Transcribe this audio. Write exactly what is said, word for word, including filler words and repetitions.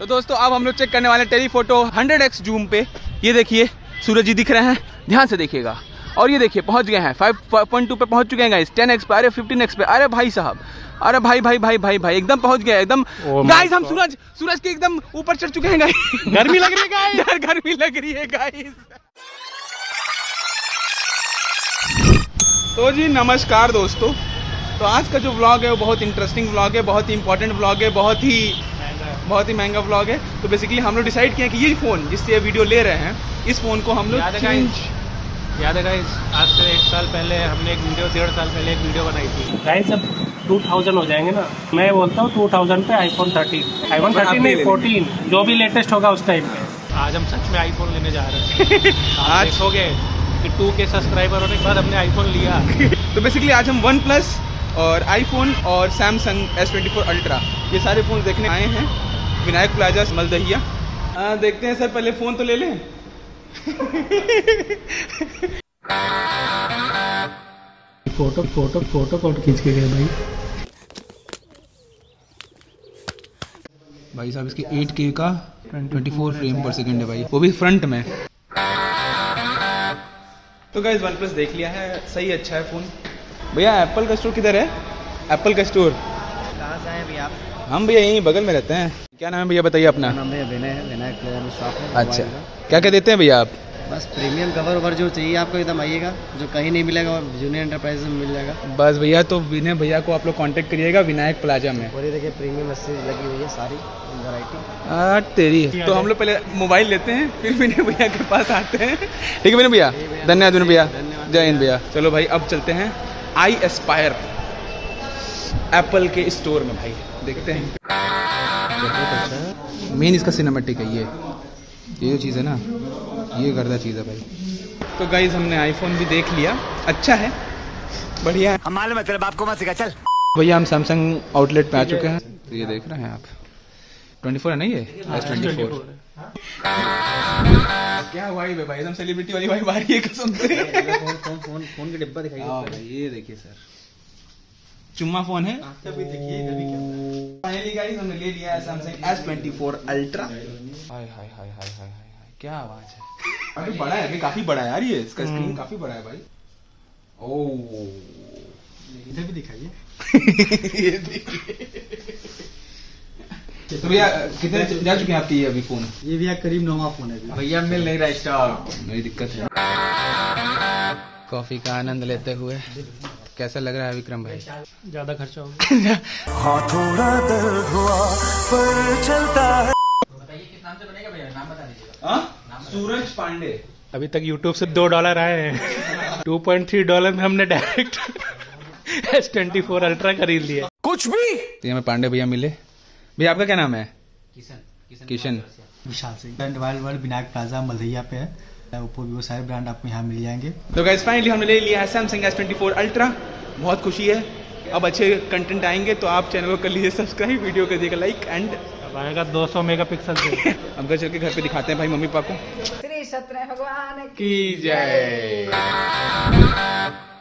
तो दोस्तों अब हम लोग चेक करने वाले टेलीफोटो हंड्रेड एक्स जूम पे। ये देखिए सूरज जी दिख रहे हैं, ध्यान से देखिएगा। और ये देखिए पहुंच गए हैं फाइव पॉइंट टू पे पहुंच चुके हैं गाइस, टेन एक्स पे, अरे फिफ्टीन एक्स पे, अरे भाई साहब, अरे भाई भाई भाई भाई भाई एकदम पहुंच गए एकदम गाइस। हम सूरज सूरज के एकदम ऊपर चढ़ चुके हैं गाइस। गर्मी लग रही है गाइस, गर्मी लग रही है गाइस। तो जी नमस्कार दोस्तों, तो आज का जो व्लॉग है वो बहुत इंटरेस्टिंग व्लॉग है, बहुत ही इंपॉर्टेंट व्लॉग है, बहुत ही बहुत ही महंगा व्लॉग है। तो बेसिकली हम लोग डिसाइड किए कि ये फ़ोन जिससे ये वीडियो ले रहे हैं, इस फ़ोन को हम लोग चेंज याद है गाइस, आज से एक साल पहले हमने एक वीडियो डेढ़ साल पहले एक वीडियो बनाई थी गाइस। अब टू थाउजेंड हो जाएंगे ना, मैं बोलता हूँ टू थाउजेंड पे आईफोन थर्टीन आईफोन थर्टीन नहीं फोर्टीन जो भी लेटेस्ट होगा उस टाइम पे। आज हम सच में आईफोन लेने जा रहे हैं। आज देखोगे कि टू के सब्सक्राइबर होने के बाद हमने आईफोन लिया। तो बेसिकली आज हम वन प्लस और आईफोन और Samsung S twenty four ultra ये सारे फ़ोन देखने आए हैं विनायक प्लाजा मलदहिया। आ, देखते हैं सर, पहले फ़ोन तो ले लें। फोटो फोटो फोटो फोटो खींच के गए भाई। भाई साहब इसकी एट के का twenty four frame per second है भाई, वो भी फ्रंट में। तो गाइस वन प्लस देख लिया है, सही अच्छा है फ़ोन। भैया एप्पल का स्टोर किधर है? एप्पल का स्टोर कहाँ से आए भैया आप? हम भैया यहीं बगल में रहते हैं। क्या नाम है भैया बताइए अपना? नाम भैया विनय है, विनायक प्लाजा में शॉप है। अच्छा, क्या क्या देते हैं भैया आप? बस प्रीमियम कवर ओवर जो चाहिए आपको एकदम आइएगा, जो कहीं नहीं मिलेगा और जूनियर एंटरप्राइज में मिल जाएगा। बस भैया, तो विनय भैया को आप लोग कांटेक्ट करिएगा विनायक प्लाजा में। और ये देखिए प्रीमियम एसेसरीज लगी हुई है सारी वैरायटी। आ तेरी तो हम लोग पहले मोबाइल लेते हैं फिर विनय भैया के पास आते हैं। ठीक है विनय भैया, धन्यवाद विनय भैया, जय हिंद भैया। चलो भाई अब चलते हैं आई एस्पायर एप्पल के स्टोर में, भाई देखते हैं। मेन इसका सिनेमैटिक है, ये ये जो चीज़ है ना, ये गर्दा चीज़ है भाई। तो गाइज हमने आईफोन भी देख लिया, अच्छा है, बढ़िया है। हम मालूम है तेरे बाप को मत सिखा, चल। भैया हम सैमसंग आउटलेट पे आ चुके हैं। तो ये देख रहे हैं आप, ट्वेंटी फोर है ना, ये एस ट्वेंटी फोर। क्या वाइब है भाई, एकदम सेलिब्रिटी वाली वाइब आ रही है कसम से। फोन फोन फोन फोन के डिब्बा दिखाइए। ये देखिए सर, चुम्मा फोन है। कभी देखिए कभी क्या। फाइनली गाइस हमने ले लिया है Samsung S twenty four ultra. Hi hi hi hi hi hi hi, क्या आवाज है। अरे बड़ा है, अभी काफी बड़ा है यार, ये इसका स्क्रीन काफी बड़ा है भाई। ओह इधर भी दिखाइए। ये देखिए। तो भैया कितने जा चुके हैं आपकी ये अभी फोन? ये भैया करीब नौवां फोन है भैया, मिल नहीं रहा स्टॉक, मेरी दिक्कत है। कॉफी का आनंद लेते हुए कैसा लग रहा है विक्रम भाई? ज्यादा खर्चा हो गया। हाँ थोड़ा दर्द हुआ पर चलता है। बताइए किस नाम से बनेगा भैया, नाम बता दीजिएगा। सूरज पांडे। अभी तक यूट्यूब से दो डॉलर आए हैं। टू पॉइंट थ्री डॉलर में हमने direct S twenty four ultra खरीद लिया। कुछ भी तो हमें पांडे भैया मिले। भैया आपका क्या नाम है? Kishan Kishan Kishan. Vishal Singh. Brand Wild World Vinayak Plaza Maldahiya पे है। ओप्पो वीवो सारे ब्रांड आपको यहाँ मिल जाएंगे। तो गाइस फाइनली हमने ले लिया है Samsung S twenty four ultra, बहुत खुशी है। अब अच्छे कंटेंट आएंगे तो आप चैनल को कर लीजिए सब्सक्राइब, वीडियो कर दीजिएगा लाइक एंड अब आएगा दो सौ मेगापिक्सल से। हम घर चल के घर पे दिखाते हैं भाई मम्मी पापा को। श्री सत्य भगवान की जय।